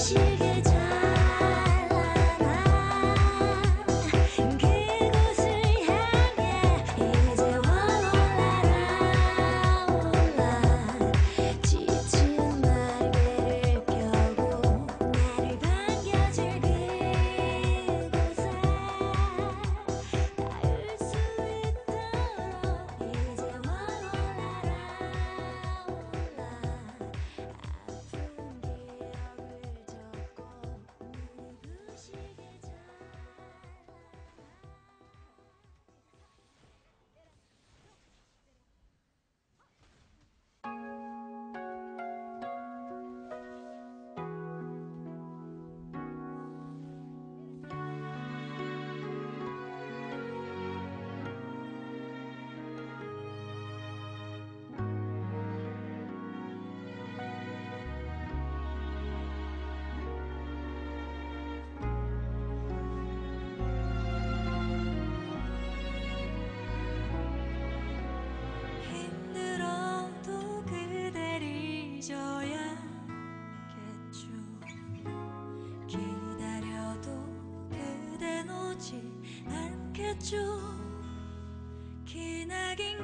기나긴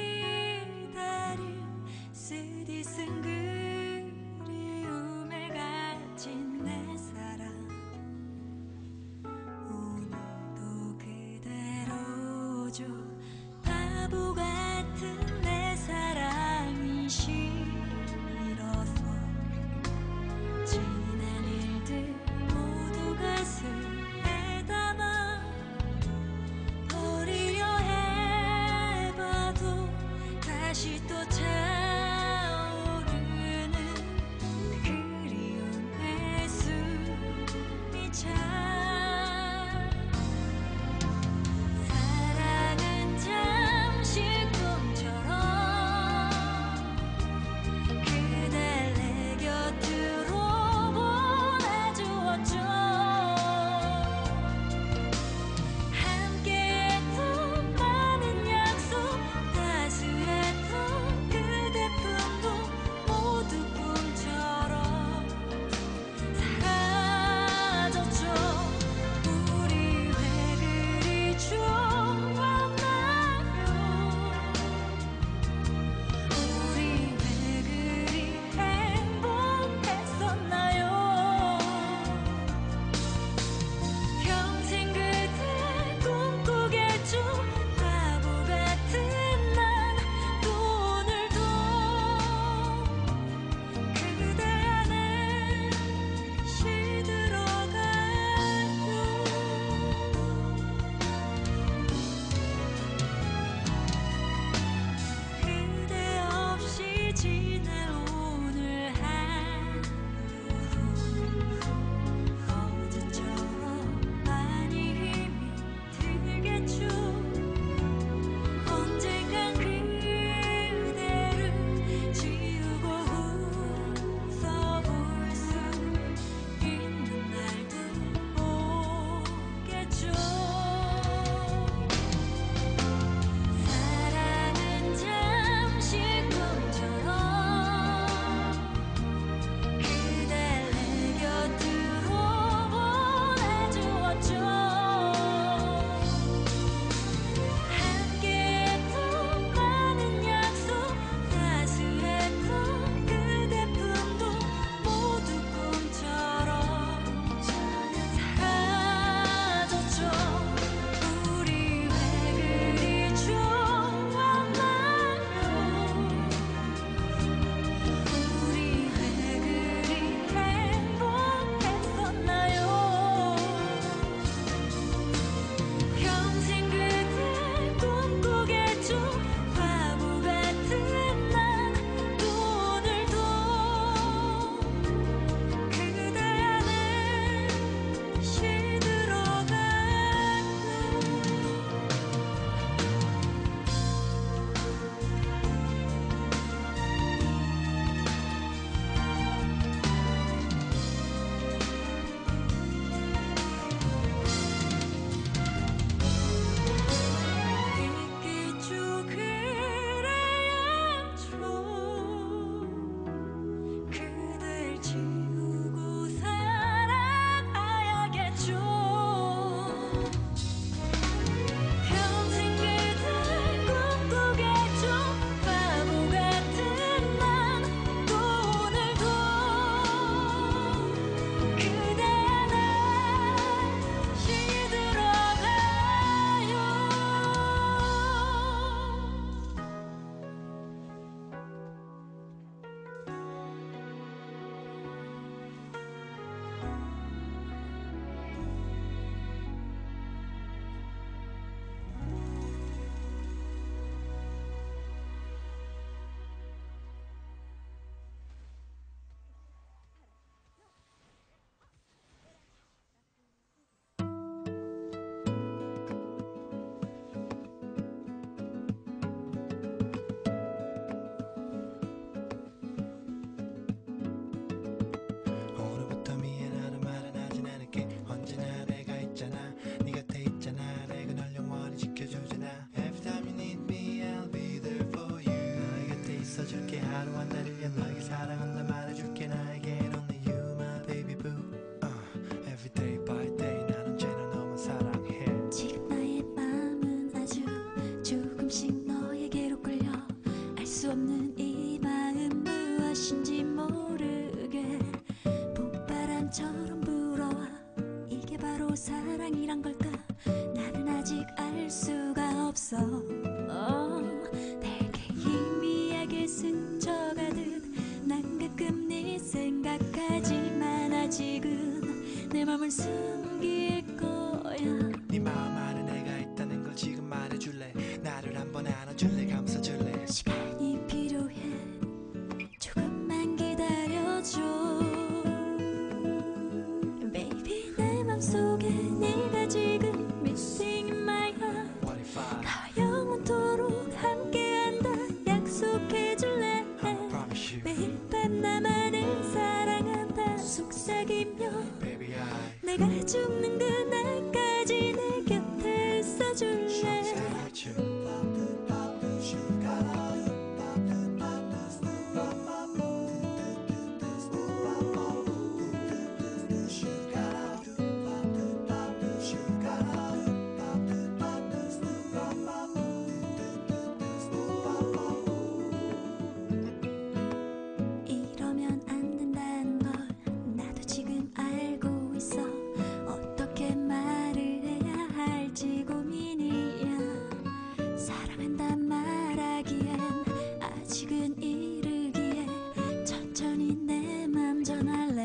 기다림 쓰디 쓴 그리움에 갇힌 내 사랑 오늘도 그대로죠. 바보 같은 내 사랑이 싫어서 지난 일들 모두 가슴에 담아 버리려 해봐도 다시 또 차오르는 그리움의 숨이 차. 사랑은 잠시 꿈처럼 그댈 내 곁으로 보내주었죠. 함께했던 많은 약속 따스했던 그대 품도 모두 꿈처럼 사라졌죠. 오늘부터 미안하다 말은 하진 않을게. 언제나 내가 있잖아. 네 곁에 있잖아. 내가 널 영원히 지켜주잖아. Every time you need me I'll be there for you. 너의 곁에 있어줄게. 하루 한 달 1년 너에게 사랑한다 말해줄게. 나에겐 only you my baby boo. Every day by day 난 언제나 너만 사랑해. 지금 나의 마음은 아주 조금씩 너에게로 끌려. 알 수 없는 이 마음 무엇인지 모르게 봄바람처럼 불어와. 이게 바로 사랑이란 걸까? 나는 아직 알 수가 없어. 되게 희미하게 스쳐가듯 난 가끔 네 생각하지만 아직은 내 맘을 숨길 거야. 네 마음 안에 내가 있다는 걸 지금 말해줄래? 나를 한번 안아줄래? 감싸줄래? 시간이 필요해. 조금만 기다려줘. Baby 내 맘속에 네가 지금 missing in my heart. What if I 나와 영원토록 함께한다 약속해줄래? promise you 매일 밤 나만을 사랑한다 속삭이며 baby I 내가 죽는 그날까지 내 곁에 있어줄래? stay with you. 이러면 안 된다는 걸 나도 지금 알고 있어. 어떻게 말을 해야 할지 고민이야. 사랑한다 말하기엔 아직은 이르기에 천천히 내 맘 전할래.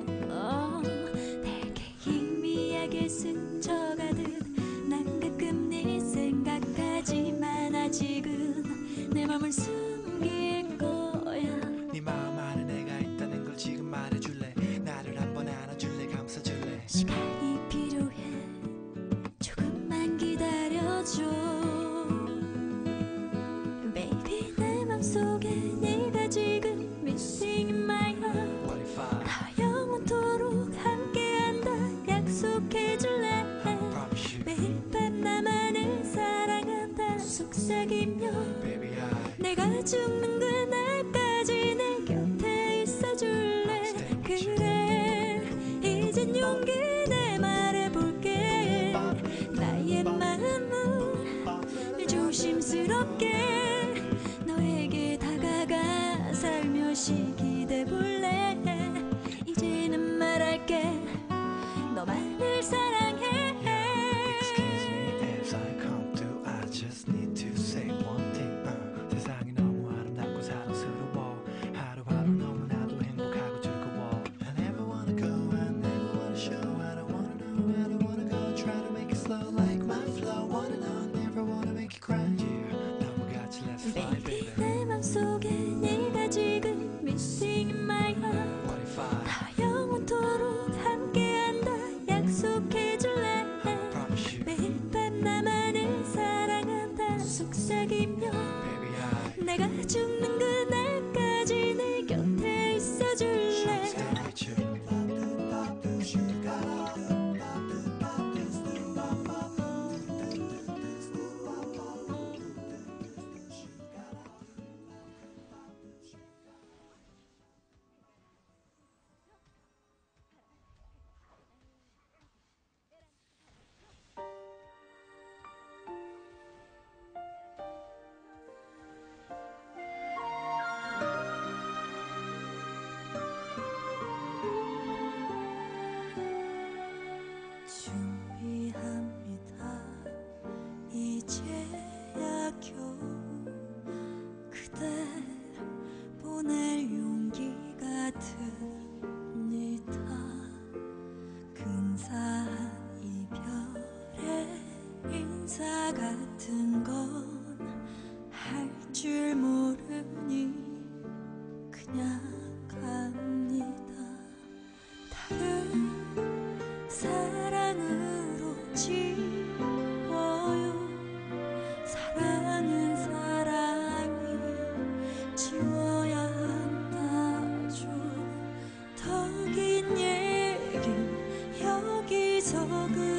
되게 희미하게 스쳐가듯 난 가끔 네 생각하지만 아직은 내 맘을 숨길 거야. 네 마음 안에 내가 있다는 걸 지금 말해줄래? 나를 한번 안아줄래? 감싸줄래? 시간이 필요해. 조금만 기다려줘. Baby 내 맘속에 네가 지금 missing in my heart. What if I 나와 영원토록 함께한다 약속해줄래? 같은 건 할 줄 모르니 그냥 갑니다. 다른 사랑으로 지워요. 사랑은 사랑이 지워야 한다죠. 더 긴 얘기 여기서